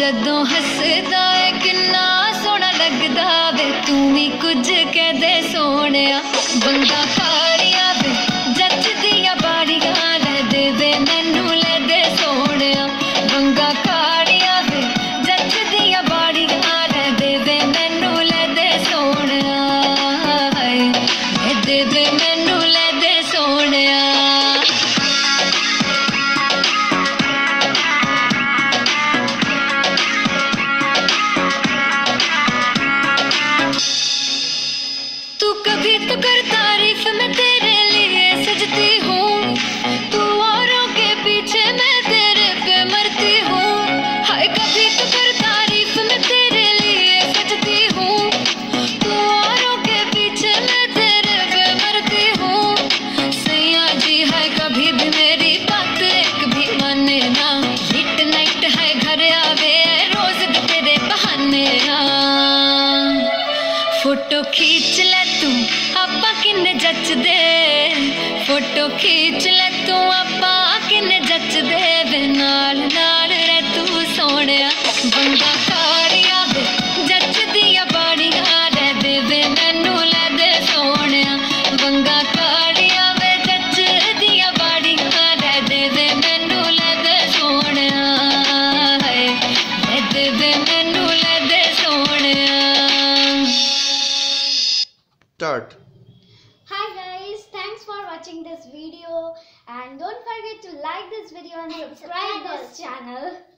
जदों हसदा है किन्ना सोहना लगदा वे, तू भी कुछ कह दे सोहणिया। बंगा खाड़िया वे जच दिया बाड़ियां लै दे वे मैनू लै दे सोहणिया। बंगा खाड़िया वे जच दिया बाड़ियां लै दे वे मैनू लै दे सोहणिया। लै दे वे मैनू लै दे सोहणिया। कभी तो कर तारीफ मैं तेरे लिए सजती हूँ, तू औरों के पीछे मैं तेरे पे मरती हूँ। हाय कभी तो कर तारीफ मैं तेरे लिए सजती हूँ, तू औरों के पीछे मैं तेरे पे मरती हूँ। सैया जी है कभी भी मेरी बात एक भी माने ना, हिट नाइट है घर आवे रोज तेरे बहाने। फोटो खींच ले तू आपा किन्ने जचदे, फोटो खींच ले तू आपा किन्ने जचदे वे, नाल नाल रे तू सोहणिया। बंगा खाड़िया वे जच दिया बाड़ियां लै दे वे मैनू लै दे सोहणिया। बंगा खाड़िया वे जच दिया बाड़ियां लै दे वे मैनू लै दे सोहणिया। लै दे वे मैनू लै दे सोहणिया। Start. Hi guys, thanks for watching this video and don't forget to like this video and subscribe this channel.